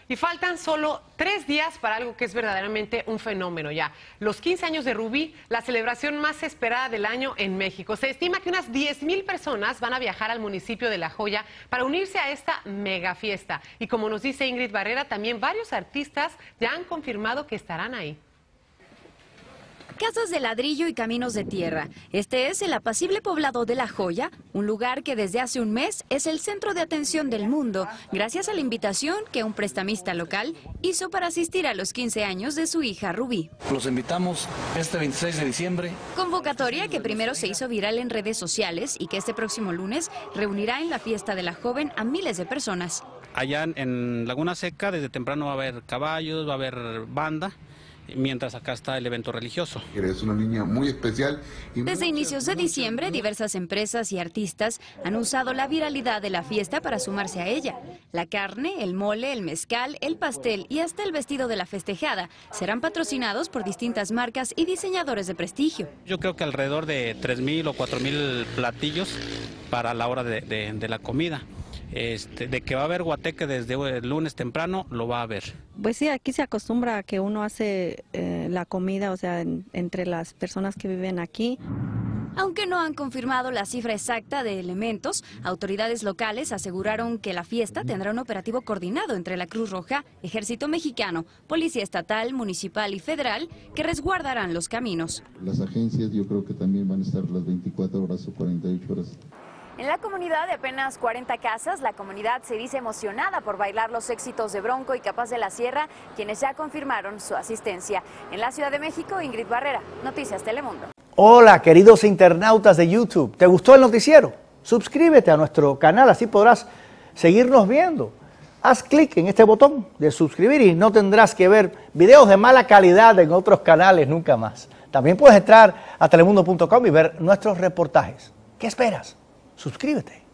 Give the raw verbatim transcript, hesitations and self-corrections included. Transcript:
Y faltan solo tres días para algo que es verdaderamente un fenómeno ya. Los quince años de Rubí, la celebración más esperada del año en México. Se estima que unas diez mil personas van a viajar al municipio de La Joya para unirse a esta mega fiesta. Y como nos dice Ingrid Barrera, también varios artistas ya han confirmado que estarán ahí. Casas de ladrillo y caminos de tierra. Este es el apacible poblado de La Joya, un lugar que desde hace un mes es el centro de atención del mundo, gracias a la invitación que un prestamista local hizo para asistir a los quince años de su hija Rubí. Los invitamos este veintiséis de diciembre. Convocatoria que primero se hizo viral en redes sociales y que este próximo lunes reunirá en la fiesta de la joven a miles de personas. Allá en Laguna Seca desde temprano va a haber caballos, va a haber banda, mientras acá está el evento religioso. Es una niña muy especial. Y Desde inicios de diciembre, diversas empresas y artistas han usado la viralidad de la fiesta para sumarse a ella. La carne, el mole, el mezcal, el pastel y hasta el vestido de la festejada serán patrocinados por distintas marcas y diseñadores de prestigio. Yo creo que alrededor de tres mil o cuatro mil platillos para la hora de, de, de la comida. Este, de que va a haber guateque desde el lunes temprano, lo va a haber. Pues sí, aquí se acostumbra a que uno hace eh, la comida, o sea, en, entre las personas que viven aquí. Aunque no han confirmado la cifra exacta de elementos, autoridades locales aseguraron que la fiesta tendrá un operativo coordinado entre la Cruz Roja, Ejército Mexicano, Policía Estatal, Municipal y Federal, que resguardarán los caminos. Las agencias yo creo que también van a estar las veinticuatro horas o cuarenta y ocho horas. En la comunidad de apenas cuarenta casas, la comunidad se dice emocionada por bailar los éxitos de Bronco y Capaz de la Sierra, quienes ya confirmaron su asistencia. En la Ciudad de México, Ingrid Barrera, Noticias Telemundo. Hola, queridos internautas de YouTube. ¿Te gustó el noticiero? Suscríbete a nuestro canal, así podrás seguirnos viendo. Haz clic en este botón de suscribir y no tendrás que ver videos de mala calidad en otros canales nunca más. También puedes entrar a telemundo punto com y ver nuestros reportajes. ¿Qué esperas? Suscríbete.